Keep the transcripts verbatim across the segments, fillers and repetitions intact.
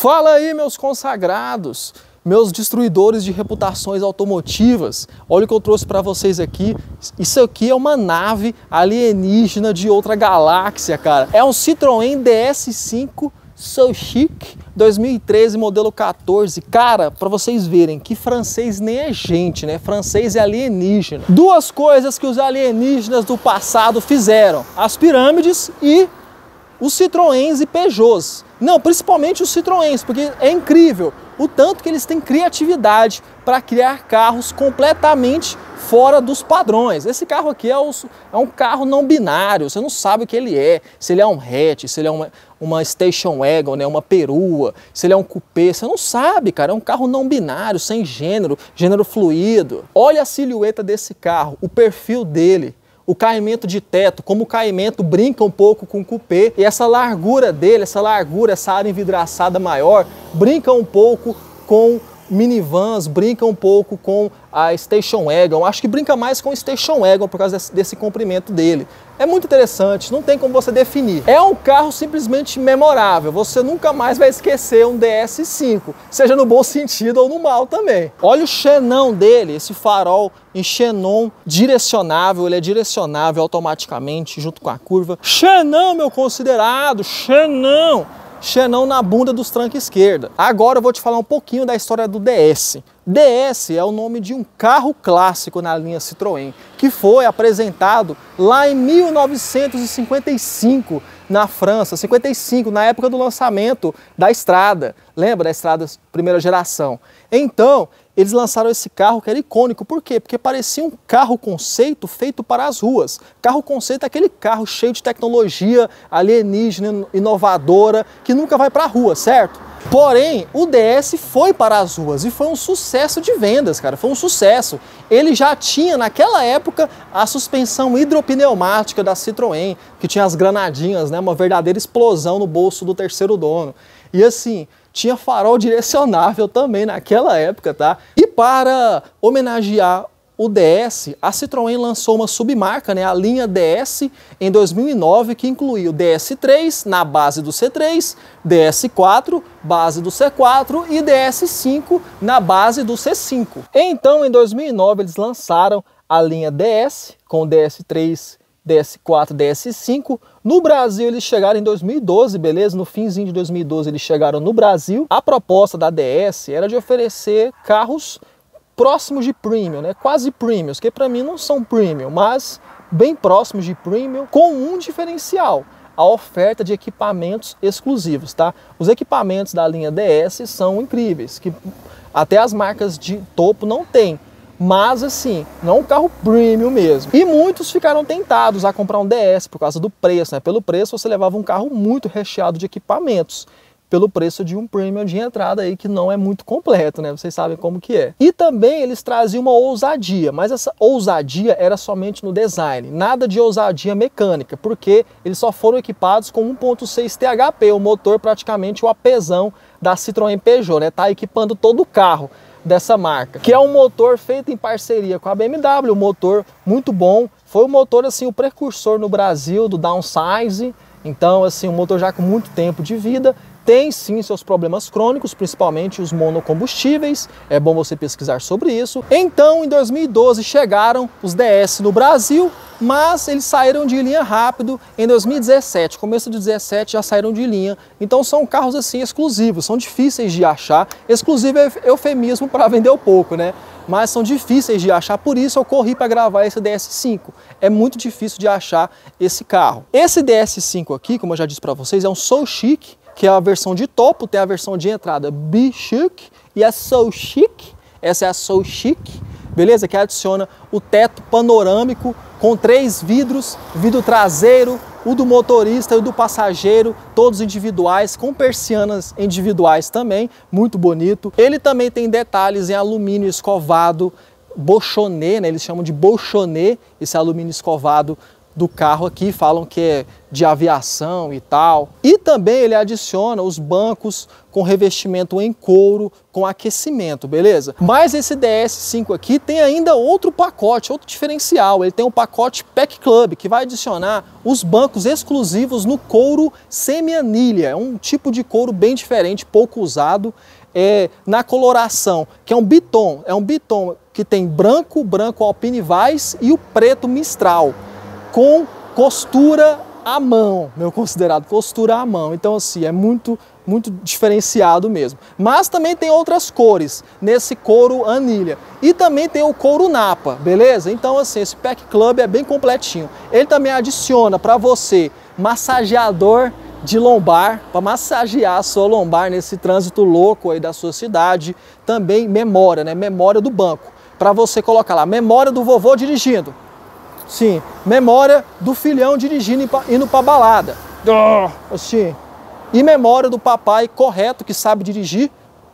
Fala aí, meus consagrados, meus destruidores de reputações automotivas. Olha o que eu trouxe para vocês aqui. Isso aqui é uma nave alienígena de outra galáxia, cara. É um Citroën D S cinco So Chic dois mil e treze, modelo quatorze. Cara, para vocês verem que francês nem é gente, né? Francês é alienígena. Duas coisas que os alienígenas do passado fizeram: as pirâmides e os Citroëns e Peugeots. Não, principalmente os Citroëns, porque é incrível o tanto que eles têm criatividade para criar carros completamente fora dos padrões. Esse carro aqui é, o, é um carro não binário, você não sabe o que ele é, se ele é um hatch, se ele é uma, uma station wagon, né, uma perua, se ele é um coupé, você não sabe, cara, é um carro não binário, sem gênero, gênero fluido. Olha a silhueta desse carro, o perfil dele. O caimento de teto, como o caimento brinca um pouco com o coupé, e essa largura dele, essa largura, essa área envidraçada maior, brinca um pouco com minivans, brinca um pouco com a station wagon. Acho que brinca mais com o station wagon por causa desse, desse comprimento dele. É muito interessante, não tem como você definir. É um carro simplesmente memorável, você nunca mais vai esquecer um D S cinco, seja no bom sentido ou no mal também. Olha o xenão dele, esse farol em xenon direcionável, ele é direcionável automaticamente junto com a curva. Xenão, meu considerado, xenão! Xenão na bunda dos tranca esquerda. Agora eu vou te falar um pouquinho da história do D S. D S é o nome de um carro clássico na linha Citroën, que foi apresentado lá em mil novecentos e cinquenta e cinco na França, cinquenta e cinco, na época do lançamento da Estrada. Lembra da Estrada primeira geração? Então, eles lançaram esse carro que era icônico. Por quê? Porque parecia um carro conceito feito para as ruas. Carro conceito é aquele carro cheio de tecnologia alienígena, inovadora, que nunca vai para a rua, certo? Porém, o D S foi para as ruas e foi um sucesso de vendas, cara, foi um sucesso. Ele já tinha, naquela época, a suspensão hidropneumática da Citroën, que tinha as granadinhas, né, uma verdadeira explosão no bolso do terceiro dono. E assim, tinha farol direcionável também naquela época, tá? E para homenagear o D S, a Citroën lançou uma submarca, né, a linha D S, em dois mil e nove, que incluía o D S três na base do C três, D S quatro, base do C quatro e D S cinco na base do C cinco. Então, em dois mil e nove, eles lançaram a linha D S com D S três, D S quatro, D S cinco. No Brasil eles chegaram em dois mil e doze, beleza? No finzinho de dois mil e doze eles chegaram no Brasil. A proposta da D S era de oferecer carros próximos de premium, né? Quase premiums, que para mim não são premium, mas bem próximos de premium, com um diferencial: a oferta de equipamentos exclusivos, tá? Os equipamentos da linha D S são incríveis, que até as marcas de topo não têm. Mas assim, não é um carro premium mesmo. E muitos ficaram tentados a comprar um D S por causa do preço, né? Pelo preço você levava um carro muito recheado de equipamentos, pelo preço de um premium de entrada aí que não é muito completo, né? Vocês sabem como que é. E também eles traziam uma ousadia, mas essa ousadia era somente no design, nada de ousadia mecânica, porque eles só foram equipados com um ponto seis T H P, o motor praticamente o apesão da Citroën Peugeot, né? Tá equipando todo o carro dessa marca, que é um motor feito em parceria com a B M W, um motor muito bom. Foi o motor, assim, o precursor no Brasil do downsize. Então, assim, um motor já com muito tempo de vida. Tem sim seus problemas crônicos, principalmente os monocombustíveis, é bom você pesquisar sobre isso. Então, em dois mil e doze chegaram os D S no Brasil, mas eles saíram de linha rápido em dois mil e dezessete, começo de dezessete já saíram de linha. Então são carros assim exclusivos, são difíceis de achar. Exclusivo é eufemismo para vender um pouco, né? Mas são difíceis de achar, por isso eu corri para gravar esse D S cinco. É muito difícil de achar esse carro. Esse D S cinco aqui, como eu já disse para vocês, é um So Chic, que é a versão de topo, tem a versão de entrada Be Chic e a So Chic. Essa é a So Chic, beleza? Que adiciona o teto panorâmico com três vidros, vidro traseiro, o do motorista e o do passageiro, todos individuais, com persianas individuais também, muito bonito. Ele também tem detalhes em alumínio escovado, bochonê, né? Eles chamam de bochonê, esse alumínio escovado do carro aqui, falam que é de aviação e tal. E também ele adiciona os bancos com revestimento em couro, com aquecimento, beleza? Mas esse D S cinco aqui tem ainda outro pacote, outro diferencial. Ele tem um pacote Pack Club, que vai adicionar os bancos exclusivos no couro semi-anilha. É um tipo de couro bem diferente, pouco usado. É, na coloração, que é um biton, é um biton que tem branco, branco Alpine Vice e o preto Mistral, com costura à mão, meu considerado costura à mão. Então assim, é muito, muito diferenciado mesmo. Mas também tem outras cores nesse couro anilha. E também tem o couro napa, beleza? Então assim, esse Pack Club é bem completinho. Ele também adiciona para você massageador de lombar, para massagear a sua lombar nesse trânsito louco aí da sua cidade. Também memória, né? Memória do banco, para você colocar lá, memória do vovô dirigindo. Sim, memória do filhão dirigindo e indo para balada. Assim. E memória do papai correto, que sabe dirigir.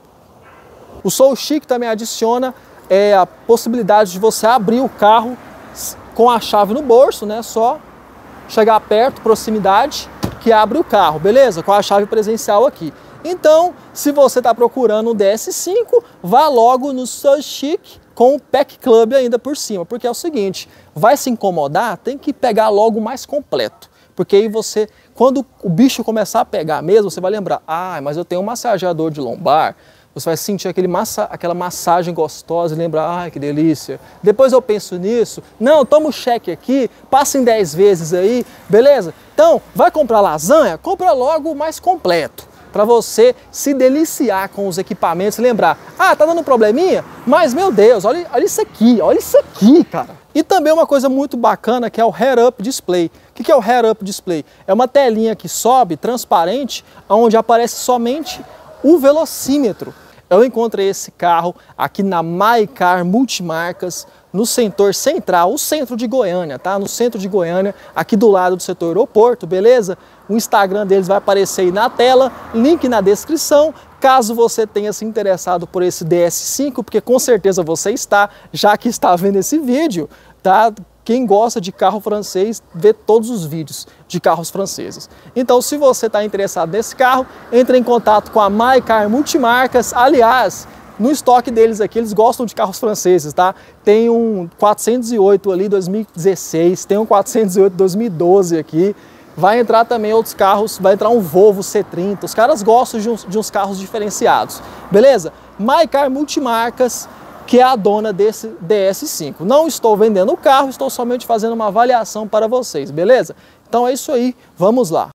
O Sou Chique também adiciona é, a possibilidade de você abrir o carro com a chave no bolso, né? Só chegar perto, proximidade, que abre o carro, beleza? Com a chave presencial aqui. Então, se você está procurando um D S cinco, vá logo no Sou Chique com o Pack Club ainda por cima, porque é o seguinte, vai se incomodar, tem que pegar logo o mais completo, porque aí você, quando o bicho começar a pegar mesmo, você vai lembrar, ah, mas eu tenho um massageador de lombar, você vai sentir aquele massa, aquela massagem gostosa e lembrar, ai, que delícia. Depois eu penso nisso, não, toma o cheque aqui, passa em dez vezes aí, beleza? Então, vai comprar lasanha? Compra logo o mais completo, para você se deliciar com os equipamentos e lembrar, ah, tá dando probleminha? Mas, meu Deus, olha, olha isso aqui, olha isso aqui, cara. E também uma coisa muito bacana que é o Head-Up Display. O que é o Head-Up Display? É uma telinha que sobe, transparente, onde aparece somente o velocímetro. Eu encontrei esse carro aqui na MyCar Multimarcas, no setor central, o centro de Goiânia, tá? No centro de Goiânia, aqui do lado do setor aeroporto, beleza? O Instagram deles vai aparecer aí na tela, link na descrição, caso você tenha se interessado por esse D S cinco, porque com certeza você está, já que está vendo esse vídeo, tá? Quem gosta de carro francês vê todos os vídeos de carros franceses. Então, se você está interessado nesse carro, entre em contato com a MyCar Multimarcas. Aliás, no estoque deles aqui, eles gostam de carros franceses, tá? Tem um quatrocentos e oito ali, dois mil e dezesseis, tem um quatrocentos e oito dois mil e doze aqui. Vai entrar também outros carros, vai entrar um Volvo C trinta. Os caras gostam de uns, de uns carros diferenciados, beleza? MyCar Multimarcas, que é a dona desse D S cinco. Não estou vendendo o carro, estou somente fazendo uma avaliação para vocês, beleza? Então é isso aí, vamos lá.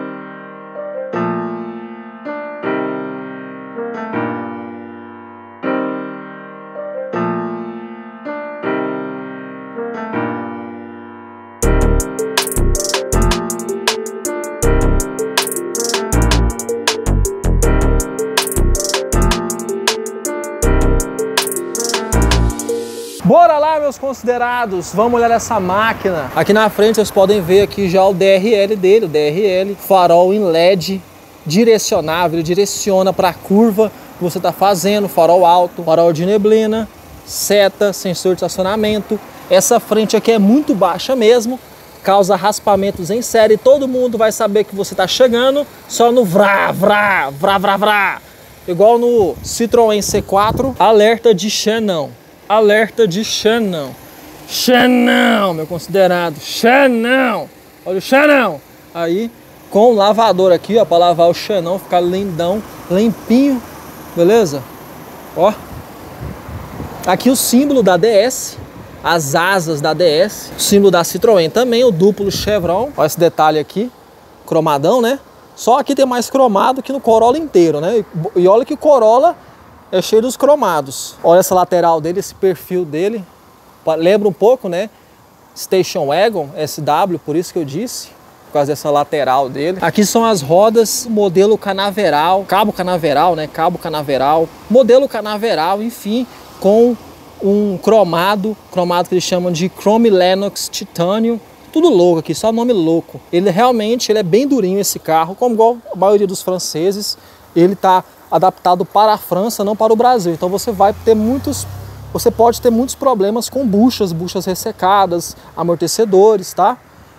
Bora lá, meus considerados, vamos olhar essa máquina. Aqui na frente vocês podem ver aqui já o D R L dele, o D R L, farol em L E D, direcionável, ele direciona para a curva que você está fazendo, farol alto, farol de neblina, seta, sensor de estacionamento. Essa frente aqui é muito baixa mesmo, causa raspamentos em série, todo mundo vai saber que você está chegando só no vrá, vrá, vrá, vrá, vrá. Igual no Citroën C quatro, alerta de Xenon. Alerta de Xenon. Xenon, meu considerado. Xenon. Olha o Xenon. Aí, com o lavador aqui, ó, para lavar o Xenon, ficar lindão, limpinho. Beleza? Ó. Aqui o símbolo da D S. As asas da D S. O símbolo da Citroën também, o duplo Chevron. Olha esse detalhe aqui. Cromadão, né? Só aqui tem mais cromado que no Corolla inteiro, né? E olha que o Corolla é cheio dos cromados. Olha essa lateral dele, esse perfil dele. Lembra um pouco, né? Station Wagon S W, por isso que eu disse. Por causa dessa lateral dele. Aqui são as rodas, modelo canaveral, cabo canaveral, né? Cabo canaveral, modelo canaveral, enfim, com um cromado, cromado que eles chamam de Chrome Lennox Titanium. Tudo louco aqui, só nome louco. Ele realmente ele é bem durinho esse carro, como igual a maioria dos franceses. Ele tá adaptado para a França, não para o Brasil. Então você vai ter muitos, você pode ter muitos problemas com buchas, buchas ressecadas, amortecedores, tá?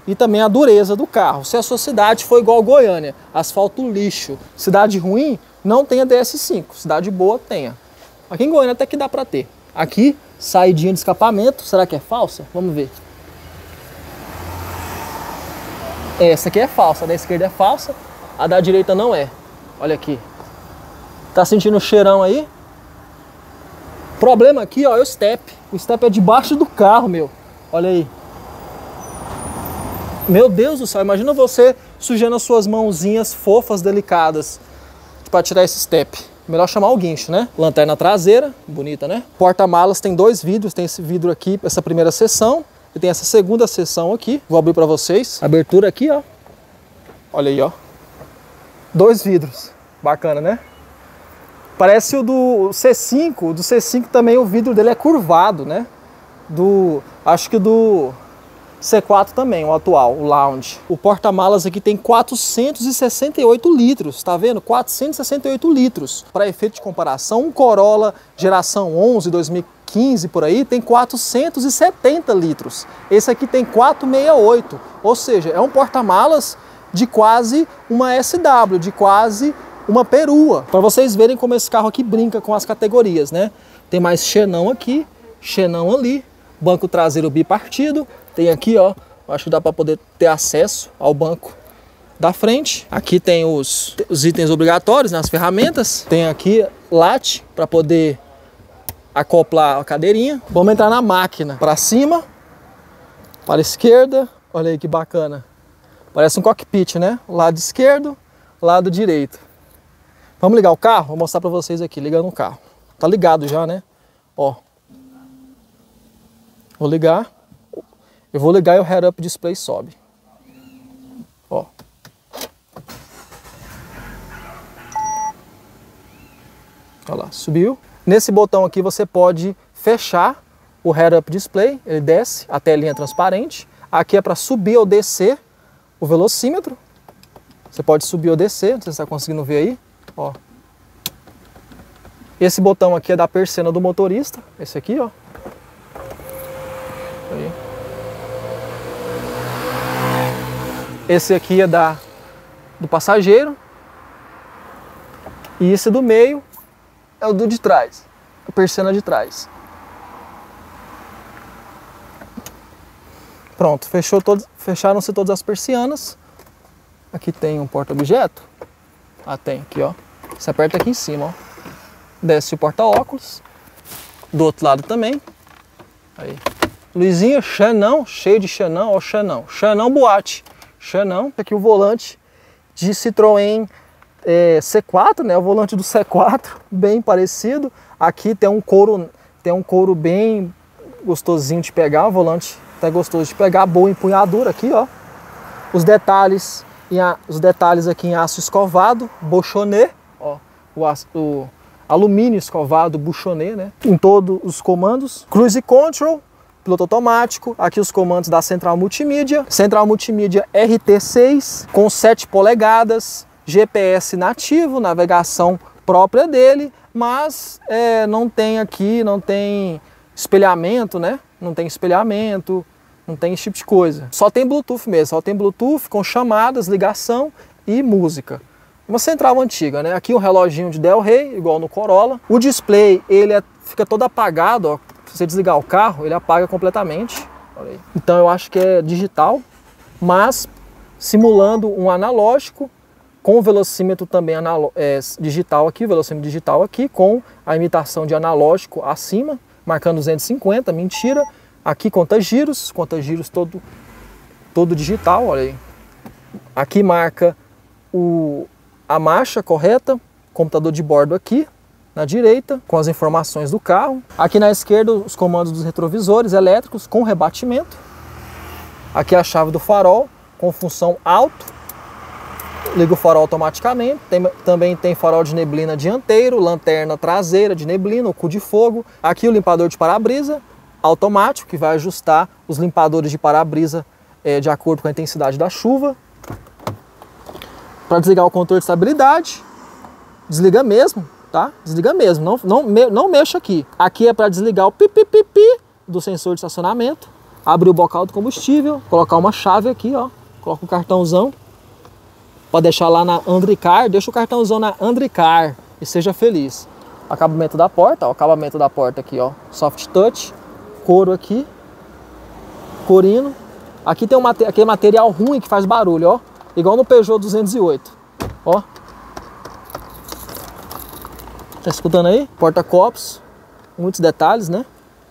e também a dureza do carro. Se a sua cidade for igual Goiânia, asfalto lixo, cidade ruim, não tenha D S cinco, cidade boa tenha. Aqui em Goiânia até que dá para ter. Aqui, saidinha de escapamento, será que é falsa? Vamos ver. Essa aqui é falsa, a da esquerda é falsa, a da direita não é. Olha aqui. Tá sentindo o cheirão aí? O problema aqui, ó, é o step. O step é debaixo do carro, meu. Olha aí. Meu Deus do céu, imagina você sujando as suas mãozinhas fofas, delicadas, para tirar esse step. Melhor chamar o guincho, né? Lanterna traseira, bonita, né? Porta-malas tem dois vidros, tem esse vidro aqui, essa primeira seção, e tem essa segunda seção aqui. Vou abrir para vocês. Abertura aqui, ó. Olha aí, ó. Dois vidros. Bacana, né? Parece o do C cinco, o do C cinco também o vidro dele é curvado, né? Do, acho que do C quatro também, o atual, o Lounge. O porta-malas aqui tem quatrocentos e sessenta e oito litros, tá vendo? quatrocentos e sessenta e oito litros. Para efeito de comparação, um Corolla geração onze, dois mil e quinze por aí, tem quatrocentos e setenta litros. Esse aqui tem quatrocentos e sessenta e oito, ou seja, é um porta-malas de quase uma S W, de quase uma perua, para vocês verem como esse carro aqui brinca com as categorias, né? Tem mais xenão aqui, xenão ali, banco traseiro bipartido, tem aqui, ó, acho que dá para poder ter acesso ao banco da frente. Aqui tem os, os itens obrigatórios, nas ferramentas, tem aqui late para poder acoplar a cadeirinha. Vamos entrar na máquina, para cima, para a esquerda, olha aí que bacana, parece um cockpit, né? Lado esquerdo, lado direito. Vamos ligar o carro? Vou mostrar para vocês aqui, ligando o carro. Tá ligado já, né? Ó. Vou ligar. Eu vou ligar e o head-up display sobe. Ó. Olha lá, subiu. Nesse botão aqui você pode fechar o head-up display. Ele desce, a telinha transparente. Aqui é para subir ou descer o velocímetro. Você pode subir ou descer, não sei se você está conseguindo ver aí. Ó. Esse botão aqui é da persiana do motorista, esse aqui, ó. Aí. Esse aqui é da do passageiro. E esse do meio é o do de trás, a persiana de trás. Pronto, fechou todos, fecharam-se todas as persianas. Aqui tem um porta-objeto. Ah, tem aqui, ó. Você aperta aqui em cima, ó. Desce o porta-óculos. Do outro lado também. Aí. Luizinho, xenão, cheio de xenão, ó, xenão. Xenão boate. Xenão. Aqui o volante de Citroën é, C quatro, né? O volante do C quatro, bem parecido. Aqui tem um couro, tem um couro bem gostosinho de pegar. O volante tá gostoso de pegar. Boa empunhadura aqui, ó. Os detalhes. E a, os detalhes aqui em aço escovado, Bochonnet, ó, o, aço, o alumínio escovado, Bochonnet, né? Em todos os comandos. Cruise Control, piloto automático. Aqui os comandos da central multimídia. Central multimídia R T seis, com sete polegadas, G P S nativo, navegação própria dele, mas é, não tem aqui, não tem espelhamento, né? Não tem espelhamento. Não tem esse tipo de coisa. Só tem Bluetooth mesmo, só tem Bluetooth com chamadas, ligação e música. Uma central antiga, né? Aqui um reloginho de Del Rey, igual no Corolla. O display, ele é, fica todo apagado, ó. Se você desligar o carro, ele apaga completamente. Olha aí. Então eu acho que é digital, mas simulando um analógico, com o velocímetro também é, digital aqui, velocímetro digital aqui, com a imitação de analógico acima, marcando duzentos e cinquenta, mentira. Aqui conta giros, conta giros todo, todo digital, olha aí. Aqui marca o, a marcha correta, computador de bordo aqui, na direita, com as informações do carro. Aqui na esquerda, os comandos dos retrovisores elétricos com rebatimento. Aqui a chave do farol, com função alto. Liga o farol automaticamente. Tem, também tem farol de neblina dianteiro, lanterna traseira de neblina, o cu de fogo. Aqui o limpador de para-brisa automático, que vai ajustar os limpadores de para-brisa é, de acordo com a intensidade da chuva. Para desligar o controle de estabilidade, desliga mesmo, tá? Desliga mesmo, não, não, me, não mexa aqui. Aqui é para desligar o pipi pipi do sensor de estacionamento. abrir o bocal do combustível, colocar uma chave aqui, ó. Coloca o cartãozão. Pode deixar lá na Andricar, deixa o cartãozão na Andricar e seja feliz. Acabamento da porta, ó, acabamento da porta aqui, ó. Soft touch, couro aqui. Corino. Aqui tem um mate aquele material ruim que faz barulho, ó. Igual no Peugeot duzentos e oito. Ó. Tá escutando aí? Porta-copos. Muitos detalhes, né?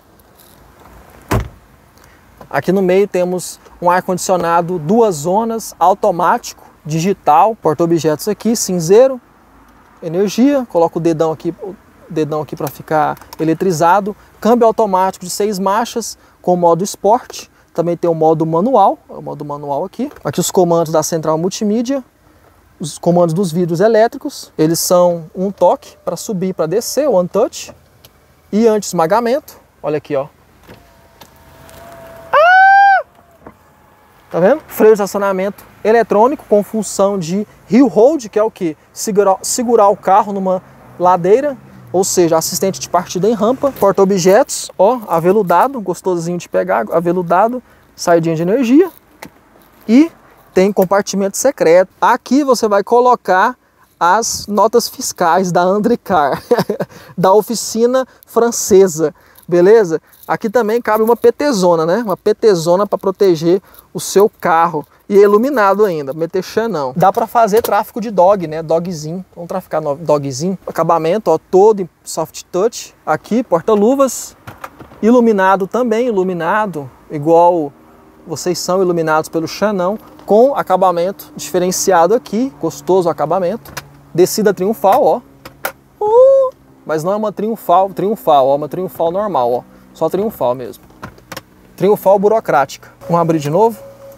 Aqui no meio temos um ar-condicionado, duas zonas, automático, digital. Porta-objetos aqui, cinzeiro. Energia. Coloca o dedão aqui, o dedão aqui para ficar eletrizado. Câmbio automático de seis marchas com modo esporte. Também tem o modo manual, o modo manual aqui. Aqui os comandos da central multimídia, os comandos dos vidros elétricos. Eles são um toque para subir e para descer, one touch. E anti-esmagamento, olha aqui, ó. Ah! Tá vendo? Freio de estacionamento eletrônico com função de hill hold, que é o que? Segurar, segurar o carro numa ladeira. Ou seja, assistente de partida em rampa, porta-objetos, ó, aveludado, gostosinho de pegar, aveludado, saidinha de energia. E tem compartimento secreto. Aqui você vai colocar as notas fiscais da Andricar, da oficina francesa, beleza? Aqui também cabe uma PTzona, né? Uma PTzona para proteger o seu carro. E iluminado ainda, meter não. Dá para fazer tráfego de dog, né? Dogzinho. Vamos traficar no dogzinho. Acabamento, ó, todo em soft touch. Aqui, porta-luvas. Iluminado também, iluminado. Igual vocês são iluminados pelo Xanão. Com acabamento diferenciado aqui. Gostoso acabamento. Descida triunfal, ó. Uh, mas não é uma triunfal, triunfal, ó. Uma triunfal normal, ó. Só triunfal mesmo. Triunfal burocrática. Vamos abrir de novo.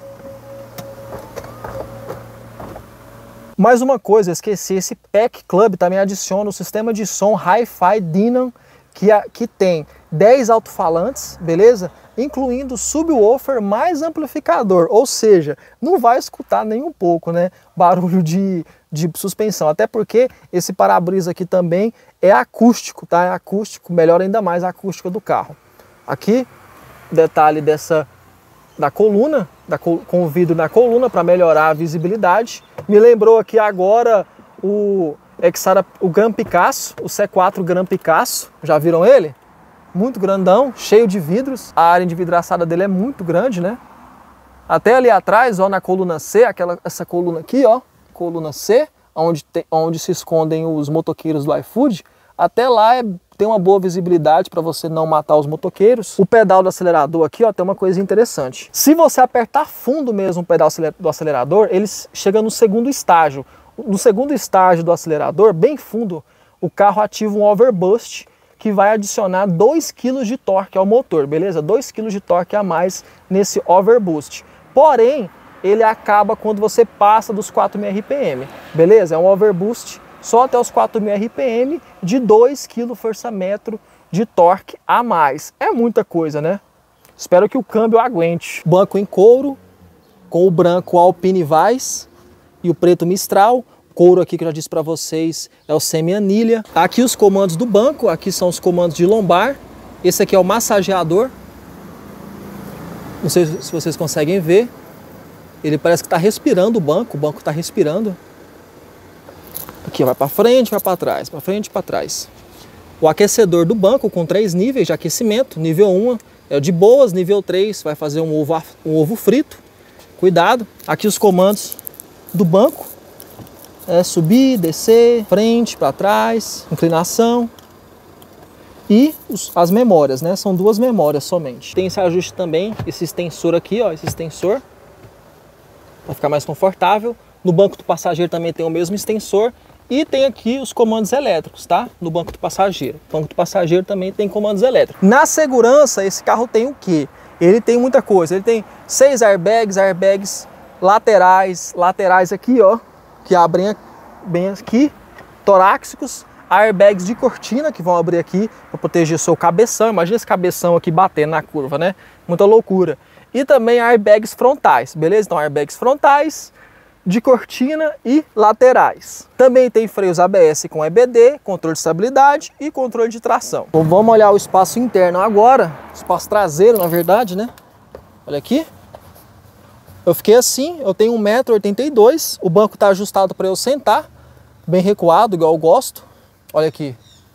Mais uma coisa, eu esqueci, esse Pack Club também adiciona o sistema de som Hi-Fi Denon, que, que tem dez alto-falantes, beleza? Incluindo subwoofer mais amplificador, ou seja, não vai escutar nem um pouco, né? Barulho de, de suspensão, até porque esse para-brisa aqui também é acústico, tá? É acústico, melhora ainda mais a acústica do carro. Aqui, detalhe dessa... da coluna, da, com o vidro na coluna para melhorar a visibilidade. Me lembrou aqui agora o Exara, o Gran Picasso, o C quatro Gran Picasso. Já viram ele? Muito grandão, cheio de vidros. A área envidraçada dele é muito grande, né? Até ali atrás, ó, na coluna C, aquela, essa coluna aqui, ó, coluna C, onde, te, onde se escondem os motoqueiros do iFood, até lá é, tem uma boa visibilidade para você não matar os motoqueiros. O pedal do acelerador aqui, ó, tem uma coisa interessante. Se você apertar fundo mesmo o pedal do acelerador, ele chega no segundo estágio. No segundo estágio do acelerador, bem fundo, o carro ativa um overboost que vai adicionar dois quilos de torque ao motor, beleza? dois quilos de torque a mais nesse overboost. Porém, ele acaba quando você passa dos quatro mil R P M, beleza? É um overboost só até os quatro mil R P M de dois quilos-força-metro de torque a mais. É muita coisa, né? Espero que o câmbio aguente. Banco em couro, com o branco Alpine Vice e o preto Mistral. Couro aqui que eu já disse para vocês é o semi-anilha. Aqui os comandos do banco, aqui são os comandos de lombar. Esse aqui é o massageador. Não sei se vocês conseguem ver. Ele parece que está respirando o banco, o banco está respirando. Aqui vai para frente, vai para trás, para frente e para trás. O aquecedor do banco com três níveis de aquecimento. Nível um é o de boas, nível três vai fazer um ovo, um ovo frito. Cuidado. Aqui os comandos do banco. É subir, descer, frente, para trás, inclinação. E os, as memórias, né? São duas memórias somente. Tem esse ajuste também, esse extensor aqui, ó, esse extensor. Para ficar mais confortável. No banco do passageiro também tem o mesmo extensor. E tem aqui os comandos elétricos, tá? No banco do passageiro. O banco do passageiro também tem comandos elétricos. Na segurança, esse carro tem o quê? Ele tem muita coisa. Ele tem seis airbags, airbags laterais, laterais aqui, ó, que abrem bem aqui, torácicos, airbags de cortina que vão abrir aqui para proteger o seu cabeção. Imagina esse cabeção aqui batendo na curva, né? Muita loucura. E também airbags frontais, beleza? Então airbags frontais, de cortina e laterais. Também tem freios A B S com E B D, controle de estabilidade e controle de tração. Bom, vamos olhar o espaço interno agora, espaço traseiro na verdade, né? Olha aqui. Eu fiquei assim, eu tenho um metro e oitenta e dois, o banco está ajustado para eu sentar, bem recuado, igual eu gosto. Olha aqui.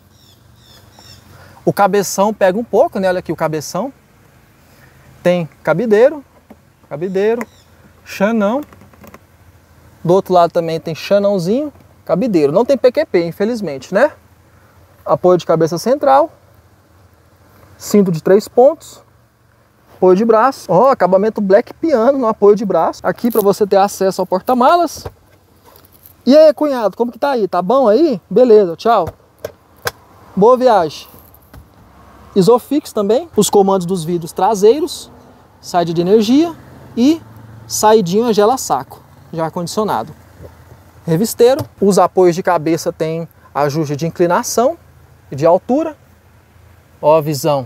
O cabeção pega um pouco, né? Olha aqui o cabeção. Tem cabideiro, cabideiro, chanão. Do outro lado também tem chanãozinho, cabideiro. Não tem P Q P, infelizmente, né? Apoio de cabeça central. Cinto de três pontos. Apoio de braço. Ó, oh, acabamento black piano no apoio de braço. Aqui para você ter acesso ao porta-malas. E aí, cunhado, como que tá aí? Tá bom aí? Beleza, tchau. Boa viagem. Isofix também. Os comandos dos vidros traseiros. Saída de energia. E saidinho gela saco. Já ar-condicionado. Revisteiro. Os apoios de cabeça tem ajuste de inclinação e de altura. Ó a visão.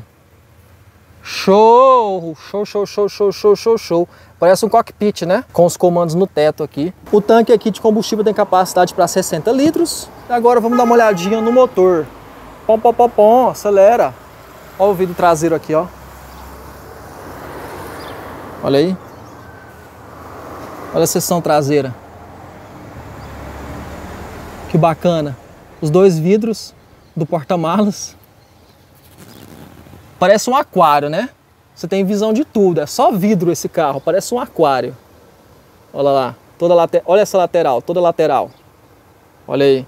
Show! Show, show, show, show, show, show, show. Parece um cockpit, né? Com os comandos no teto aqui. O tanque aqui de combustível tem capacidade para sessenta litros. E agora vamos dar uma olhadinha no motor. Pom, pom, pom, pom, acelera. Olha o vidro traseiro aqui, ó. Olha aí. Olha a seção traseira. Que bacana. Os dois vidros do porta-malas. Parece um aquário, né? Você tem visão de tudo, é só vidro esse carro, parece um aquário. Olha lá, toda late... olha essa lateral, toda lateral. Olha aí.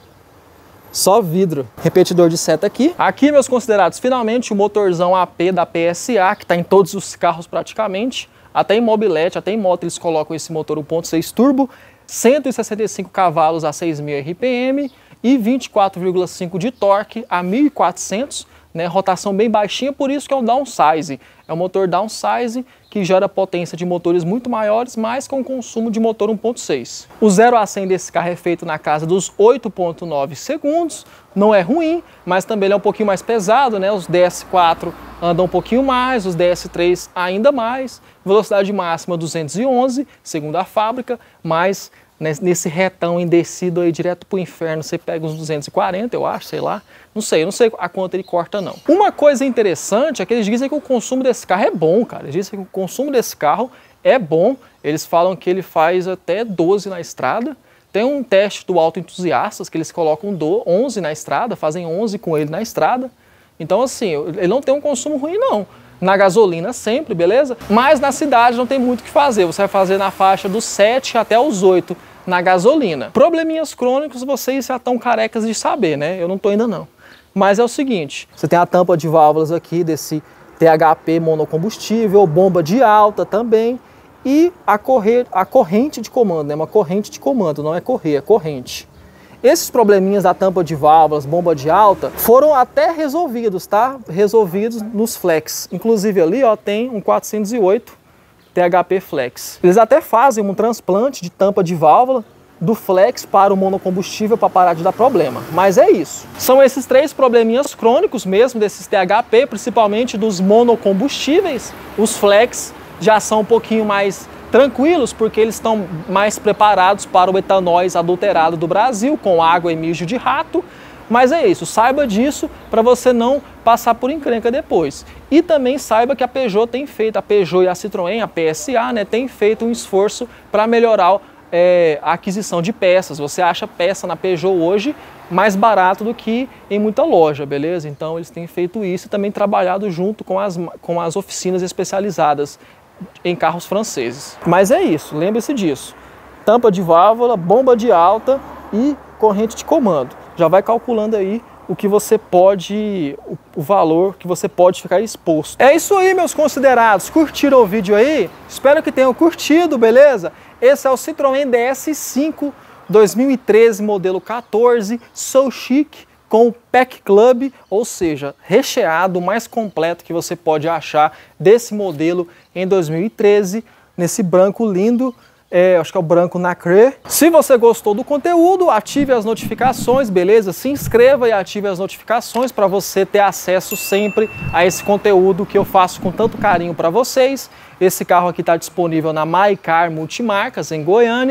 Só vidro. Repetidor de seta aqui. Aqui, meus considerados, finalmente o motorzão A P da P S A, que está em todos os carros praticamente. Até em mobilete, até em moto eles colocam esse motor um ponto seis turbo. cento e sessenta e cinco cavalos a seis mil R P M e vinte e quatro vírgula cinco de torque a mil e quatrocentos. Né, rotação bem baixinha, por isso que é um downsize. É um motor downsize que gera potência de motores muito maiores, mas com consumo de motor um ponto seis. O zero a cem desse carro é feito na casa dos oito ponto nove segundos. Não é ruim, mas também ele é um pouquinho mais pesado, né? Os D S quatro andam um pouquinho mais, os D S três ainda mais. Velocidade máxima duzentos e onze, segundo a fábrica, mas nesse retão indecido aí direto pro inferno você pega uns duzentos e quarenta, eu acho, sei lá. Não sei, eu não sei a quanto ele corta não. Uma coisa interessante é que eles dizem que o consumo desse carro é bom, cara. Eles dizem que o consumo desse carro é bom. Eles falam que ele faz até doze na estrada. Tem um teste do Auto Entusiastas que eles colocam onze na estrada, fazem onze com ele na estrada. Então assim, ele não tem um consumo ruim não. Na gasolina sempre, beleza? Mas na cidade não tem muito o que fazer. Você vai fazer na faixa dos sete até os oito na gasolina. Probleminhas crônicos vocês já estão carecas de saber, né? Eu não tô ainda não. Mas é o seguinte, você tem a tampa de válvulas aqui desse T H P monocombustível, bomba de alta também e a, correr, a corrente de comando, né? Uma corrente de comando, não é correia, é corrente. Esses probleminhas da tampa de válvulas, bomba de alta, foram até resolvidos, tá? Resolvidos nos flex. Inclusive ali, ó, tem um quatrocentos e oito T H P flex. Eles até fazem um transplante de tampa de válvula do flex para o monocombustível para parar de dar problema. Mas é isso. São esses três probleminhas crônicos mesmo desses T H P, principalmente dos monocombustíveis. Os flex já são um pouquinho mais tranquilos, porque eles estão mais preparados para o etanóis adulterado do Brasil, com água e mijo de rato. Mas é isso, saiba disso para você não passar por encrenca depois. E também saiba que a Peugeot tem feito, a Peugeot e a Citroën, a P S A, né, tem feito um esforço para melhorar é, a aquisição de peças. Você acha peça na Peugeot hoje mais barato do que em muita loja, beleza? Então eles têm feito isso e também trabalhado junto com as, com as oficinas especializadas em carros franceses. Mas é isso, lembre-se disso. Tampa de válvula, bomba de alta e corrente de comando. Já vai calculando aí o que você pode, o, o valor que você pode ficar exposto. É isso aí, meus considerados. Curtiram o vídeo aí? Espero que tenham curtido, beleza? Esse é o Citroën D S cinco dois mil e treze, modelo quatorze, So Chic, com o Pack Club, ou seja, recheado, o mais completo que você pode achar desse modelo em dois mil e treze, nesse branco lindo. É, acho que é o branco nacre. Se você gostou do conteúdo, ative as notificações, beleza? Se inscreva e ative as notificações para você ter acesso sempre a esse conteúdo que eu faço com tanto carinho para vocês. Esse carro aqui está disponível na MyCar Multimarcas, em Goiânia.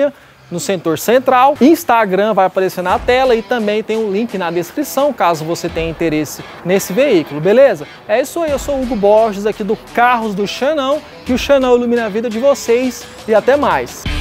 no setor central. Instagram vai aparecer na tela e também tem um link na descrição, caso você tenha interesse nesse veículo, beleza? É isso aí, eu sou o Hugo Borges aqui do Carros do Xanão, que o Xanão ilumina a vida de vocês e até mais!